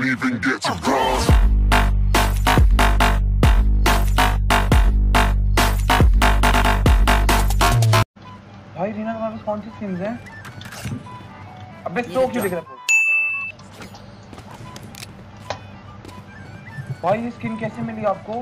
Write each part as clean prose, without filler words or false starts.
didn't even get to cross. भाई रीना तुम्हारे पास कौन सी स्किन्स हैं? अबे तो क्यों दिख रहा है? भाई ये स्किन कैसे मिली आपको?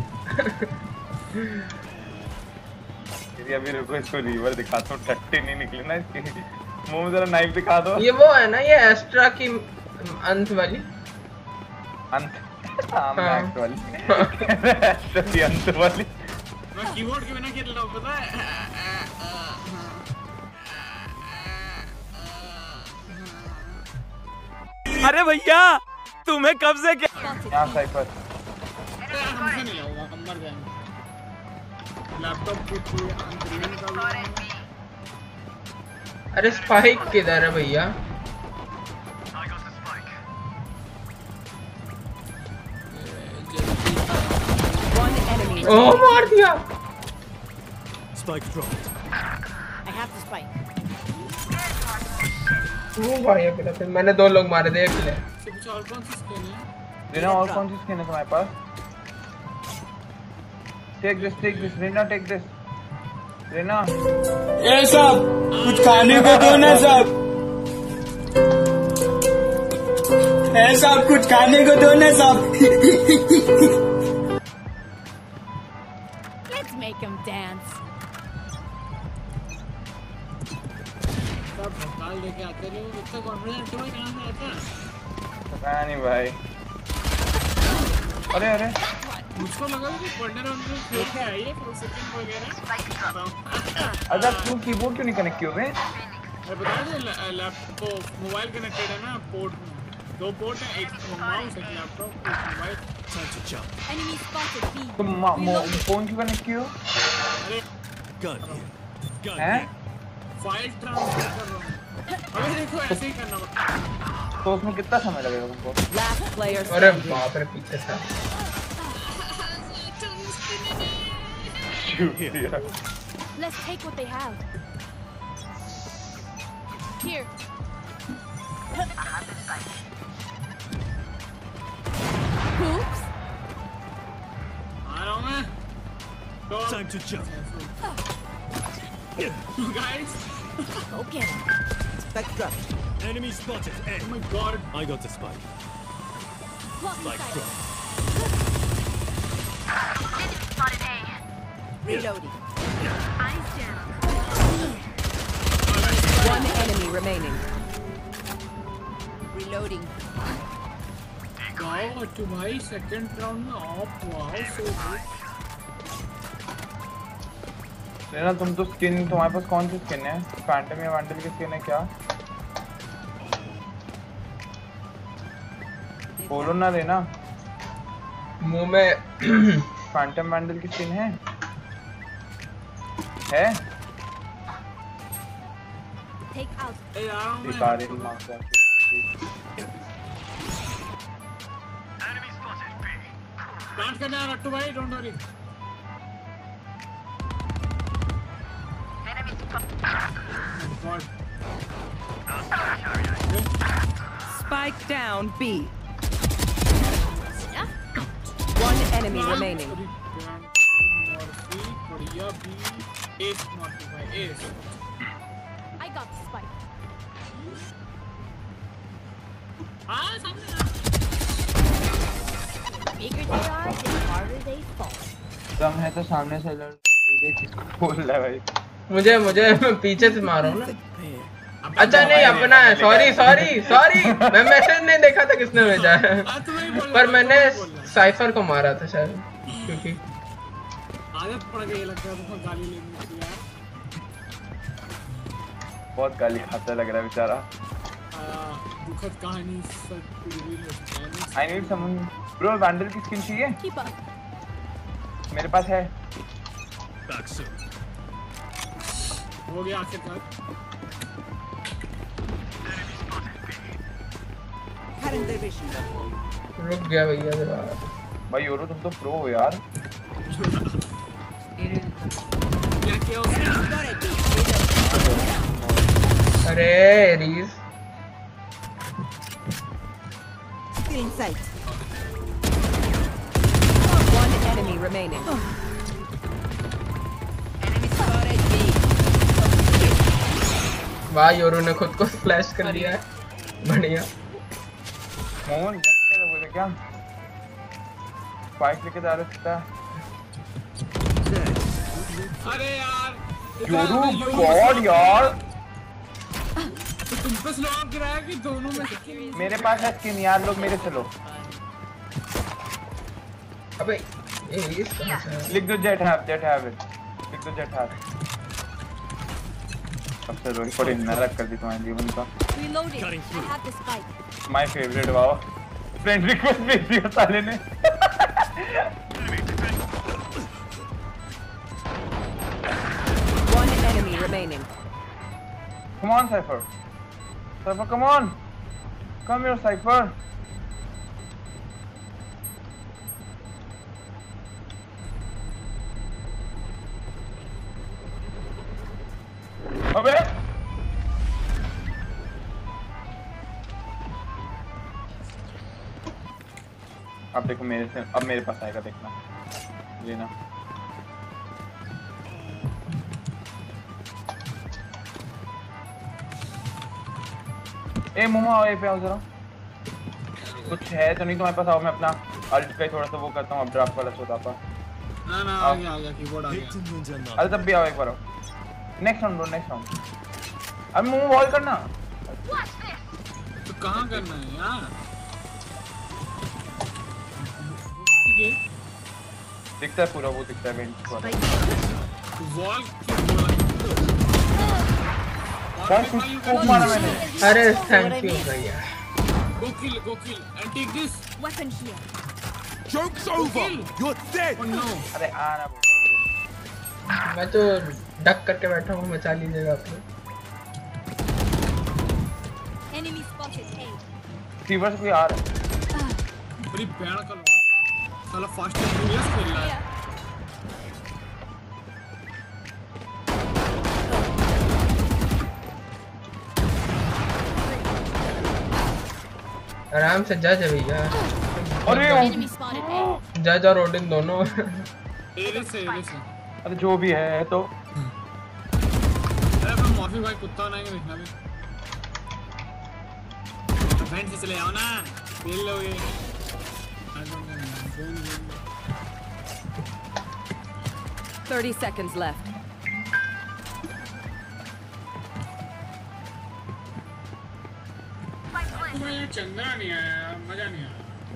अभी रुको इसको रिवर दिखाता हूँ, टट्टी नहीं निकली ना इसकी। मुंह में जरा नाइफ दिखा दो। ये वो है ना, ये एस्ट्रा की अंत वाली। अंत? हाँ मैक्स वाली। एस्ट्रा की अंत वाली। मैं कीबोर्ड के बिना खेल रहा हूँ पता है? अरे भैया तुम्हें कब से क्या? यहाँ साइफर। हमसे नहीं होगा, हम मर जाएंगे। लैपटॉप कुछ अरे स्पाइक किधर है भैया? ओह मार दिया। Spike dropped. I have the spike. वो भाई अकेला फिर मैंने 2 लोग मारे थे अकेले। कुछ और कौन सी स्किन है? रीना और कौन सी स्किन है तुम्हारे पास? Take this, Reena take this. Reena. ये सब कुछ खाने को दो ना सब। ये सब कुछ खाने को दो ना सब। Let's make him dance. सब भोकाल लेके आते रहे हो, इतना कॉन्फिडेंट तुम्हें कहाँ से आता है? पता नहीं भाई। अरे अरे मुझको लगा कि पढ़ने में खेल के आई है फिर सेकंड वगैरह। अच्छा तुम कीबोर्ड क्यों नहीं कनेक्ट किए हुए? मैं बता दूं लैपटॉप मोबाइल कनेक्टेड है ना पोर्ट में। 2 पोर्ट है, एक माउस एक लैपटॉप एक मोबाइल। Enemy spotted B. तुम फोन क्यों कनेक्ट किए हो? अरे हैं? फाइल ट्रांसफर कर रहा हूँ। अबे देखो ऐसे ही करना पड़ता है। तो उसमें कितना समय लगेगा तुमको? Last player अरे standing. बाप रे पीछे से। Let's take what they have. Here. Oops. आ रहा हूँ मैं। Time to jump. Guys. Go get him. Spike dropped. Enemy spotted. A. Oh my god. I got the spike. Spike dropped. Reloading. Eyes down. One enemy remaining. Reloading. Wow, to भाई second round में off wow so good. Reena तुम तो skin, तुम्हारे पास कौन सी skin है? Phantom या वैंडल की स्किन है क्या? बोलो ना रीना। मुंह में फैंटम वैंडल की स्किन है? है? Take out. ए आ रहा हूँ मैं। बेकार है मार दिया। Plant करने आ रहा टू भाई, don't worry. God. Spike down B. One enemy remaining. बढ़िया भी ace not भाई ace. I got the spike. हाँ सामने। Bigger they are, the harder they fall. दम है तो सामने से लड़। ये किसको बोल रहा है भाई? मुझे मैं पीछे से मारो ना। अच्छा नहीं अपना है, सॉरी मैं मैसेज नहीं देखा था किसने भेजा है। पर मैंने साइफर को मारा था शायद, क्योंकि आदत पड़ गई लगता है बहुत गाली लेने की यार। बहुत गाली खाता लग रहा है बेचारा। दुखद कहानी सब रिवील होती है। I need someone. Bro, Vandal की स्किन चाहिए? Keep up. मेरे पास है। Back soon. हो गया आखिरकार। रुक गया भैया जरा। भाई यूरो तुम तो प्रो हो यार। क्या किया उसने? अरे Raze in sight. One enemy remaining. Enemy spotted B. वाह योरू ने खुद को फ्लैश कर दिया है बढ़िया मोमन क्या बोले क्या स्पाइक लेके जा रहे थे अरे यार योरू गॉड यार तुम पे स्लो ऑफ गिराया कि दोनों में से मेरे पास है स्किन यार लोग मेरे चलो अबे ये इस कहां से लिख दो जेट हैव इट लिख दो जेट हैव अब से रोई पर इन नरक कर दी तुम्हारे जीवन का Reloading. I have the spike. My favourite wow friend request भेज दिया साले ने One enemy remaining. Come on, Cypher. Cypher, come on. Come here, Cypher. अबे अब देखो मेरे से अब मेरे पास आएगा देखना लेना ए मोमो आओ पे आओ जरा कुछ है तो नहीं तुम्हारे पास आओ मैं अपना अल्ट का थोड़ा सा वो करता हूँ अब ड्राफ्ट वाला सोता पा ना आ गया कीबोर्ड आ गया अरे तब भी आओ एक बार आओ नेक्स्ट राउंड अब मोमो बॉल करना तो कहां करना है यार ठीक है दिखता है पूरा वो दिखता है वेंट वाला वॉल को मारा मैंने अरे थैंक यू भैया go kill and take this Weapon here. Joke's over. You're dead. oh no अरे आना मैं तो डक करके बैठा हूँ मचा लीजिएगा आप लोग Enemy spotted A. फीवर से कोई आ रहा है बड़ी भैंड का लगा साला फास्ट एंड फ्यूरियस खेल रहा है आराम से जज है भैया अरे Enemy spotted A. जज और ओडिन दोनों एरे से अरे जो भी है तो अरे मैं मॉर्फी भाई कुत्ता बनाएंगे देखना भी फ्रेंड से चले आओ ना खेल लोगे 30 seconds left. मुझे चंद्रा नहीं आया यार मजा नहीं आया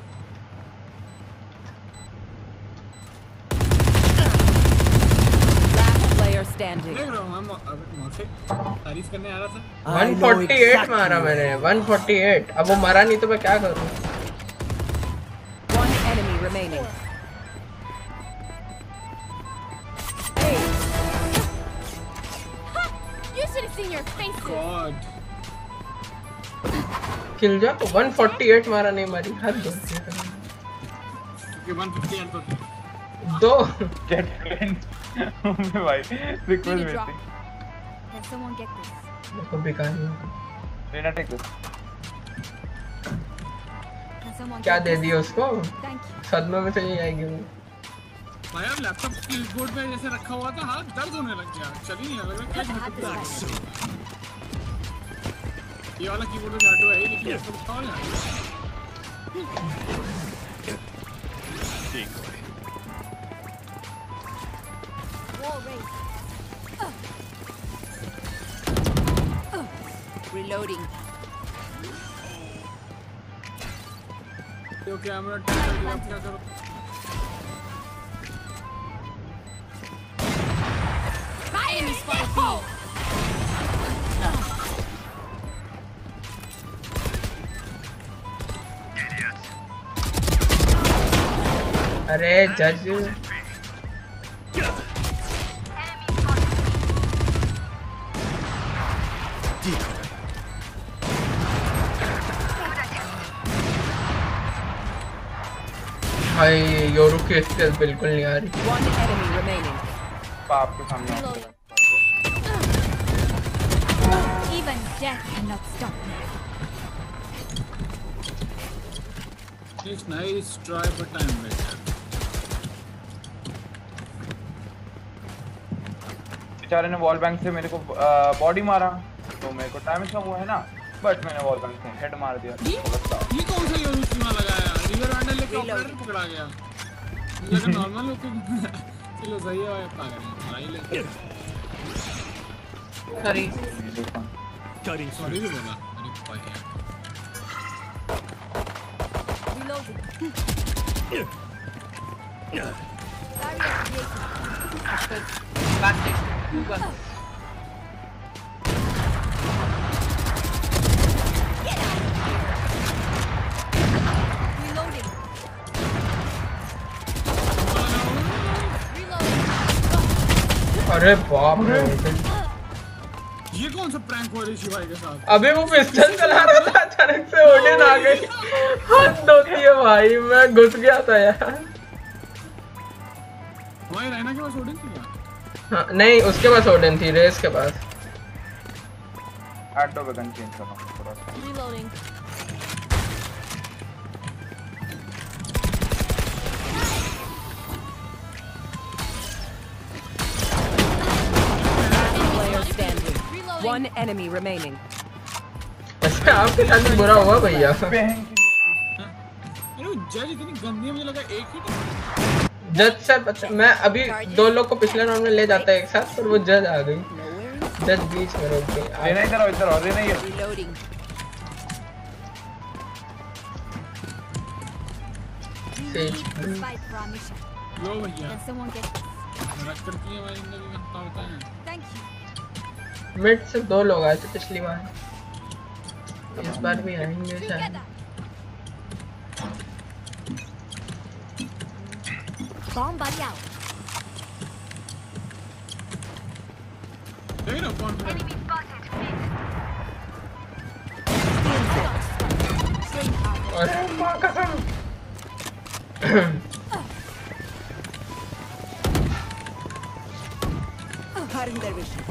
Last player standing. देख रहा हूँ मैं मॉर्फी तारीफ करने आ रहा था 148 मारा मैंने 148 अब वो मरा नहीं तो मैं क्या करूँ One enemy remaining. You should have seen your faces. God kill जा 148 मारा नहीं मारी हद दो क्योंकि 150 एंड तो दो जेट फ्रेंड भाई रिक्वेस्ट Need a भेजते drop. Can someone get this? देखो भिखारी लेना टेक दिस Can someone क्या get दे this? दिया उसको Thank you. सदमे में चली जाएगी वो भाई अब लैपटॉप कीबोर्ड पे जैसे रखा हुआ था हाथ दर्द होने लग गया चल ही नहीं लग रहा क्या Have this spike. ये वाला कीबोर्ड में जादू है लेकिन लैपटॉप कौन है Wall raised. Reloading. तो कैमरा टैप क्या करो Enemy spotted B. अरे जज भाई योरू की स्किल बिल्कुल नहीं आ रही One enemy remaining. बाप के सामने Reloading. Even death cannot stop me. It's nice try but time later. बेचारे ने वॉल बैंक से मेरे को बॉडी मारा तो मेरे को डैमेज कम हुआ है ना, बट मैंने वॉल बैंक से हेड मार दिया। ये कौन सा यूज चुना लगाया? रिवर वैंडल लेके ऑपरेटर पकड़ा गया। लेकिन नॉर्मल लोग चलो सही है भाई, पागल भाई ले। सॉरी भी बोला अरे भाई। अरे बाप रे, ये कौन सा प्रैंक हो रही है शिवाई के साथ? अभी वो पिस्टल चला रहा था, अचानक से ओडिन आ गई। हाथ धोती है भाई, मैं घुस गया था यार। वही रहना के पास ओडिन थी क्या? हाँ, नहीं उसके पास ओडिन थी, रेस के पास। एडो पे गन चेंज करना थोड़ा सा। Reloading. Player standing. One enemy remaining. अच्छा आपके साथ भी बुरा हुआ भैया। अरे वो जज इतनी गंदी, मुझे लगा एक ही। जज से मैं अभी 2 लोग को पिछले राउंड में ले जाता है एक साथ, पर वो जज आ गई। जज बीच में रोक गई। रेना इधर आओ, इधर आओ, रेना ये। Reloading. Fight for our mission. लो भैया Can someone get रख कर की हमारी जिंदगी में क्या होता है? Thank you. मिड से 2 लोग आए थे पिछली बार, इस बार भी आएंगे शायद। Together. Bomb buddy out. देख रहे हो कौन? Train out. अरे माँ कसम। Cutting their vision.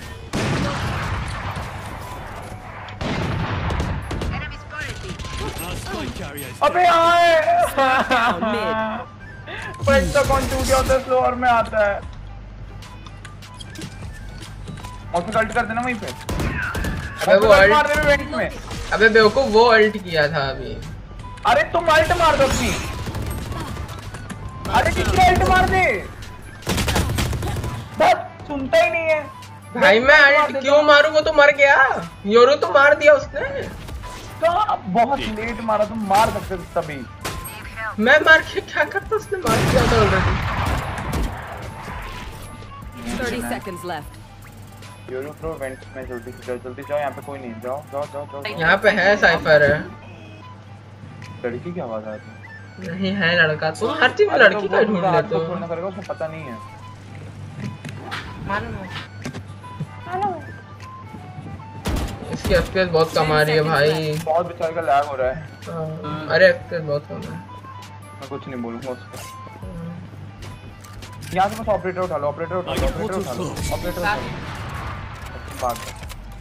अबे आए। Mid. पैसा कौन टूट गया होता है, फ्लोर में आता है। मौसम कल्ट कर देना वहीं पे। अबे वो अल्ट मार अल्ट, दे वेंट में। अबे बेवकूफ वो अल्ट किया था अभी। अरे तुम अल्ट मार दो अपनी। अरे किसी अल्ट मार दे, बस सुनता ही नहीं है भाई। मैं अल्ट क्यों मारूं, वो तो मर गया। योरू तो मार दिया उसने। कहाँ बहुत लेट मारा, तुम मार सकते थे तभी। मैं मार के क्या करता, उसने मार दिया था already. 30 seconds left. Yoru pro vents में जल्दी से जाओ, जल्दी जाओ, यहाँ पे कोई नहीं। जाओ जाओ जाओ जाओ। यहाँ पे है साइफर है। लड़की की आवाज आ रही है। नहीं है लड़का, तुम हर चीज में लड़की का ढूंढ लेते हो। छोड़ना करेगा, उसको पता नहीं है। इसकी FPS बहुत कम आ रही है भाई। बहुत बेचारे का लैग हो रहा है। अरे FPS बहुत कम है। मैं कुछ नहीं बोलूंगा उसको। यहाँ से बस ऑपरेटर उठा लो, ऑपरेटर उठा लो, ऑपरेटर उठा लो, ऑपरेटर उठा लो। बात है।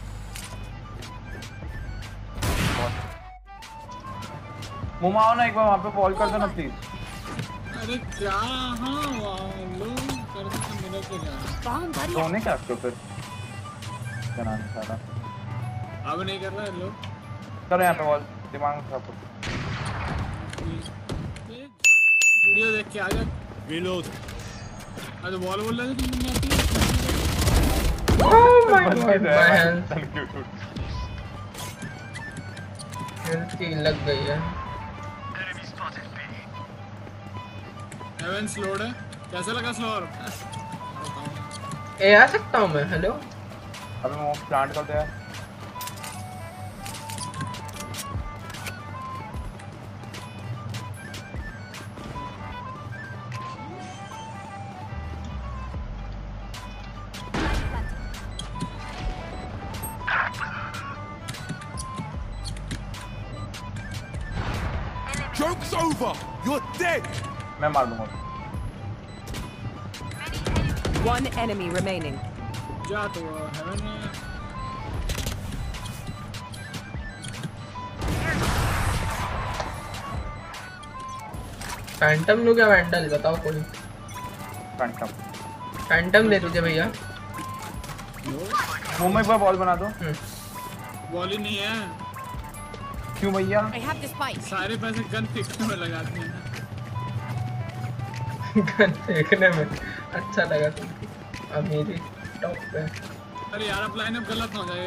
मुंह आओ ना एक बार, वहाँ पे कॉल कर दो ना प्लीज। अरे क्या? हाँ लो कर दो तो मेरा क्या जा रहा? Bomb buddy out. सोने क्या आपको फिर क्या नाम है सारा? अब नहीं कर रहा है लो। करो यहाँ पे कॉल, दिमाग खराब करो। वीडियो देख के आ जा। Reload. अरे वॉल बोल रहे थे तुम नहीं आती है? Oh my God, my hand की लग गई है। हेवन स्लोड है, कैसा लगा स्लोर? ए आ सकता हूँ मैं? हेलो अबे वो प्लांट कर दे यार। Joke's over. You're dead. मैं मार दूंगा। One enemy remaining. जा तो हेवन में। फैंटम लूं क्या वैंडल बताओ कोई। फैंटम दे तुझे भैया। मुंह में एक बार बॉल बना दो। बॉल ही नहीं है। क्यों भैया? I have the spike. सारे पैसे गन फेंकने में लगाते हैं। गन फेंकने में अच्छा लगा तुमको। अब मेरी टॉप पे। अरे यार अब लाइनअप गलत ना हो जाए।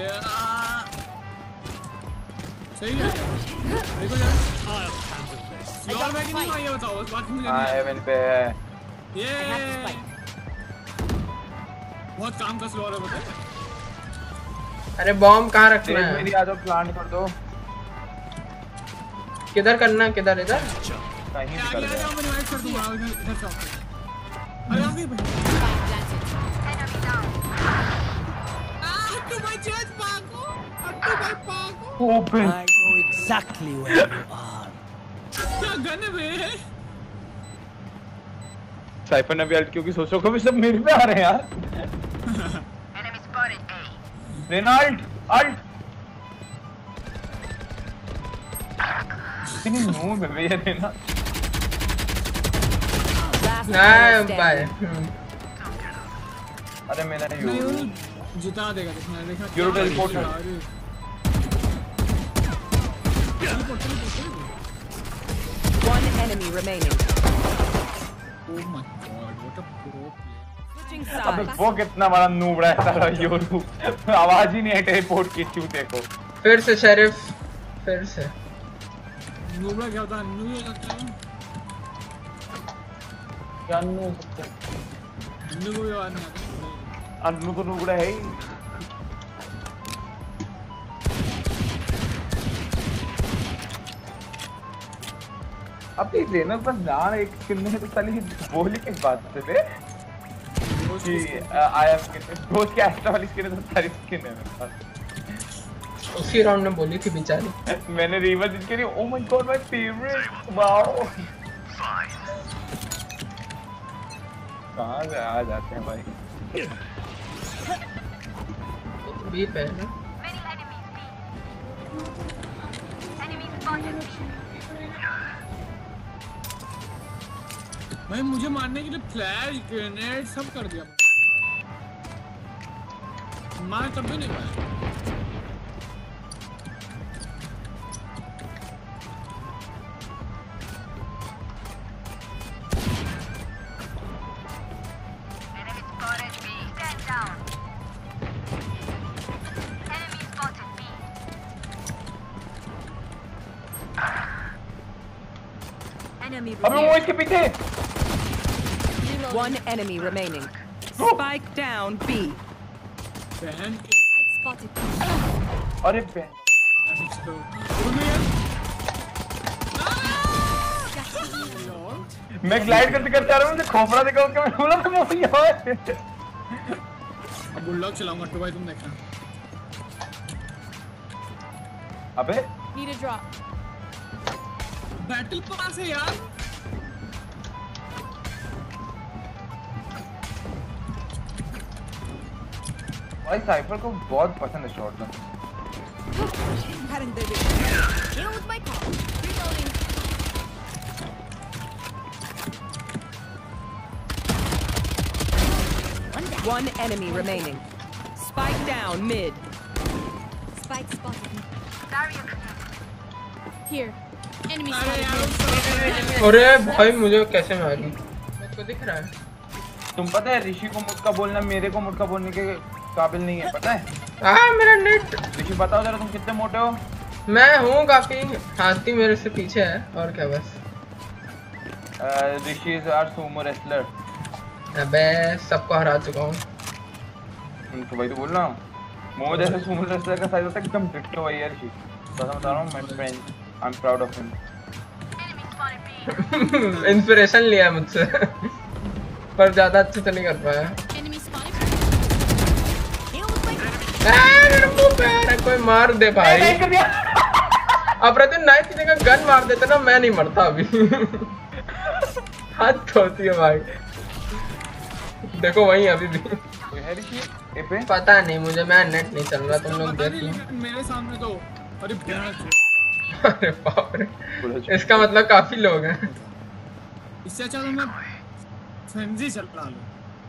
सही है। देखो यार। स्लोर बैग नहीं हुआ ये बताओ बस बाकी मुझे नहीं। हेवन पे है। ये बहुत काम का स्लोर है बता। अरे बॉम्ब कहाँ रखना है? मेरी आदत प्लांट कर दो। किधर करना है? किधर इधर? कहीं भी कर दो। मैं इनवाइट कर दूंगा इधर शॉप पे। अरे आ गई भाई। तू भाई चेंज पाको। तू भाई पाको। Open. I know exactly where you are. क्या गन है बे? साइफर ने भी अल्ट क्योंकि सोचो को भी सब मेरे पे आ रहे हैं यार। Reginald alt. इतनी नूब है ये रेना। नहीं भाई। अरे मेरा नहीं जिता देगा देखा। यूरो टेलीपोर्ट है। One enemy remaining. Oh my god, what a pro player. Switching अबे sides. वो कितना बड़ा नूब है साला यूरो। आवाज ही नहीं है टेलीपोर्ट की चूते को। फिर से शेरिफ। फिर से। नूबड़ा क्या होता है? नू हो सकता है। क्या नूब? नू को भी आवाज नहीं आता। अन्नू तो नूबड़ा है ही। अभी लेना बस जान एक स्किन में तो साली बोली किस बात से थे कि आई एम स्किन दोस्त की एक्स्ट्रा वाली स्किन है तो सारी स्किन है मेरे पास। उसी राउंड में बोली थी बेचारी। मैंने रीवर जिसके लिए oh my god my favourite wow. कहां से आ जाते हैं भाई? बी पे है ना? भाई मुझे मारने के लिए फ्लैश ग्रेनेड सब कर दिया। मार तब भी नहीं पाया। अबे वो इसके पीछे। One enemy remaining. Spike down B. बहन Spike spotted. अरे बहन। मैं ग्लाइड करते करते आ रहा हूँ मुझे खोपड़ा देखा उसका मैं बोला मैं वही है। अब बुलडॉग चलाऊंगा तो भाई तुम देखना। अबे Need a drop. Battle pass है यार। भाई साइफर को बहुत पसंद है shotgun. Deal with my call. Reloading. One enemy remaining. Spike down mid. Spike spotted. Here. Enemy अरे spotted. यार अरे भाई मुझे कैसे मारी? मेरे को दिख रहा है। तुम पता है ऋषि को मुझका बोलना मेरे को मुझका बोलने के काबिल नहीं है पता है? मेरा नेट। ऋषि बताओ जरा तुम कितने मोटे हो? मैं हूँ काफी। हाथी मेरे से पीछे है और क्या बस। Rishi is our sumo wrestler. अबे सबको हरा चुका हूँ। तो भाई तो बोल रहा हूँ मोमो जैसे सुमो रेसलर का साइज होता है एकदम डिट्टो भाई यार ऋषि। बता बता रहा हूँ my friend I am proud of him. Inspiration लिया मुझसे पर ज्यादा अच्छे से नहीं कर पाया। Enemy spotted. Deal with my call. मेरे मुंह पे आ रहा है, कोई मार दे भाई। अप्रतिम नाइफ की जगह गन मार देते ना मैं नहीं मरता अभी। हाथ होती है भाई। देखो वहीं अभी भी पता नहीं मुझे। मैं नेट नहीं चल रहा तुम लोग देख लो। मेरे सामने तो अरे अरे बाप रे इसका मतलब काफी लोग हैं। इससे अच्छा तो मैं फ्रेंजी चला लूं।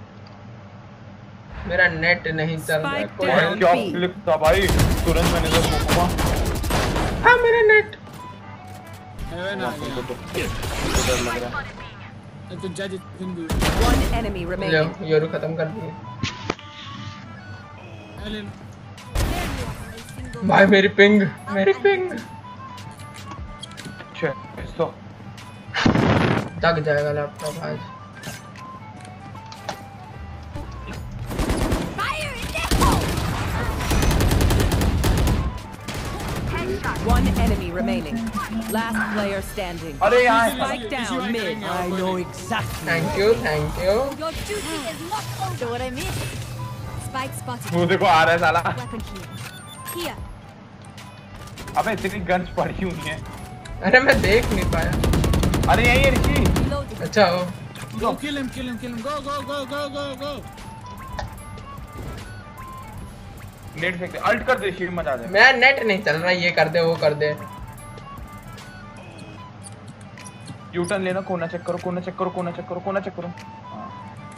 मेरा नेट नहीं चल रहा है Spike कोई। down. क्या क्लिक था भाई, तुरंत मैंने तो मुकुमा। हाँ मेरा नेट। हेवन आ गया। डर लग रहा है। तो जज हिंदू। One enemy लो remaining. योरू खत्म कर दिए। एलन भाई मेरी पिंग, मेरी पिंग। छे तो थक जाएगा लैपटॉप आज। Fire in the hole! One enemy remaining. Last player standing. अरे यहाँ Spike down mid. I know exactly. Thank you thank you. Your duty is not over. What I miss? Spike spotted. वो देखो आ रहा है साला। Weapon here. Here. अबे इतनी guns पड़ी हुई हैं। अरे मैं देख नहीं पाया। अरे यही है ऋषि। Loaded. अच्छा हो। Go kill him kill him kill him go go go go go go. Net फेंक दे, अल्ट कर दे, शील्ड मचा दे। मेरा नेट नहीं चल रहा, ये कर दे वो कर दे। यू टर्न लेना, कोना चेक करो, कोना चेक करो, कोना चेक करो, कोना चेक करो। हाँ।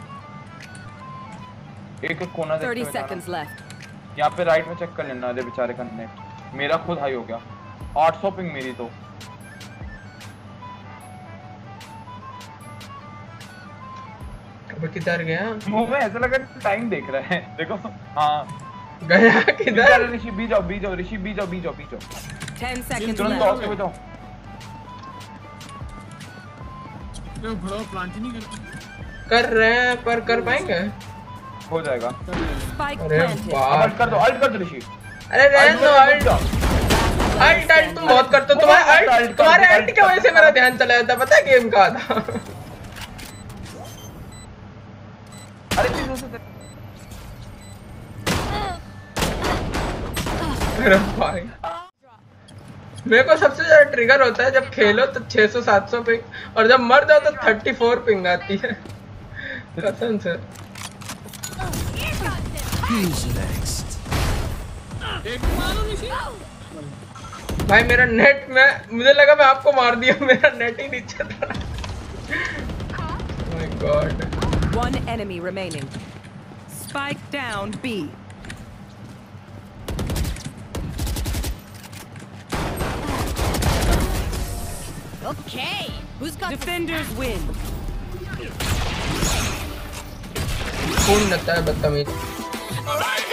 एक एक कोना देखते 30 हुए जाना। seconds left. यहाँ पे राइट में चेक कर लेना। अरे बेचारे का नेट मेरा खुद हाई हो गया, 800 पिंग मेरी तो। अब किधर गया? मुंह में ऐसा लगा टाइम देख रहा है। देखो हाँ गया किधर? ऋषि बी जाओ, बी जाओ, ऋषि बी जाओ, बी जाओ, बी जाओ। 10 seconds तुरंत left. ऑफ पे जाओ। तो बड़ा प्लांट ही नहीं करते। कर रहे हैं पर कर पाएंगे? हो जाएगा। Spike अरे planted. वाह। अल्ट कर दो, अल्ट कर दो ऋषि। अरे रहने दो अल्ट। अल्ट अल्ट तुम बहुत करते हो। तुम्हारे अल्ट की वजह से मेरा ध्यान चला जाता, पता है गेम का था। अरे चीज़ों से अरे भाई मेरे को सबसे ज्यादा ट्रिगर होता है जब खेलो तो 600-700 पिंग, और जब मर जाओ तो 34 पिंग आती है कसम से। Who's next? एक मारो निशी। भाई मेरा नेट में मुझे लगा मैं आपको मार दिया, मेरा नेट ही नहीं चल रहा। My god. One enemy remaining. Spike down B. Okay. Who's got Defenders win. खून लगता है बदतमीज।